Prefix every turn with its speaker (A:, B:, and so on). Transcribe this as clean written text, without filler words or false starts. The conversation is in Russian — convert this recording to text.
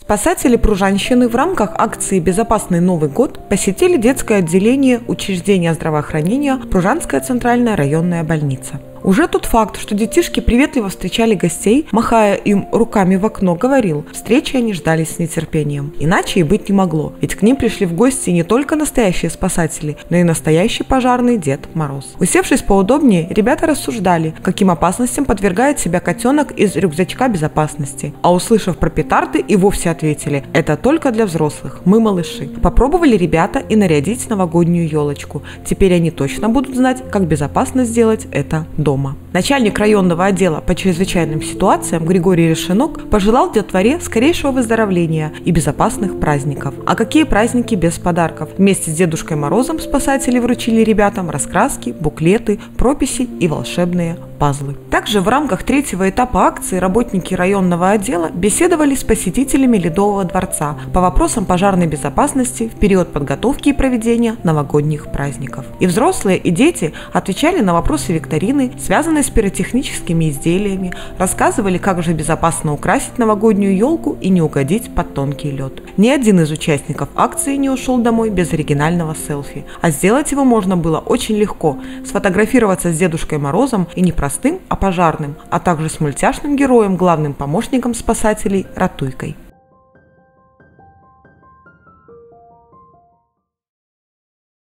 A: Спасатели-пружанщины в рамках акции «Безопасный Новый год» посетили детское отделение учреждения здравоохранения Пружанская центральная районная больница. Уже тот факт, что детишки приветливо встречали гостей, махая им руками в окно, говорил, встречи они ждали с нетерпением. Иначе и быть не могло, ведь к ним пришли в гости не только настоящие спасатели, но и настоящий пожарный Дед Мороз. Усевшись поудобнее, ребята рассуждали, каким опасностям подвергает себя котенок из рюкзачка безопасности. А услышав про петарды, и вовсе ответили, это только для взрослых, мы малыши. Попробовали ребята и нарядить новогоднюю елочку. Теперь они точно будут знать, как безопасно сделать это дома. Начальник районного отдела по чрезвычайным ситуациям Григорий Решенок пожелал детворе скорейшего выздоровления и безопасных праздников. А какие праздники без подарков? Вместе с Дедушкой Морозом спасатели вручили ребятам раскраски, буклеты, прописи и волшебные пазлы. Также в рамках третьего этапа акции работники районного отдела беседовали с посетителями Ледового дворца по вопросам пожарной безопасности в период подготовки и проведения новогодних праздников. И взрослые, и дети отвечали на вопросы викторины, связанные с пиротехническими изделиями, рассказывали, как же безопасно украсить новогоднюю елку и не угодить под тонкий лед. Ни один из участников акции не ушел домой без оригинального селфи, а сделать его можно было очень легко – сфотографироваться с Дедушкой Морозом и не простым, а пожарным, а также с мультяшным героем, главным помощником спасателей Ратуйкой.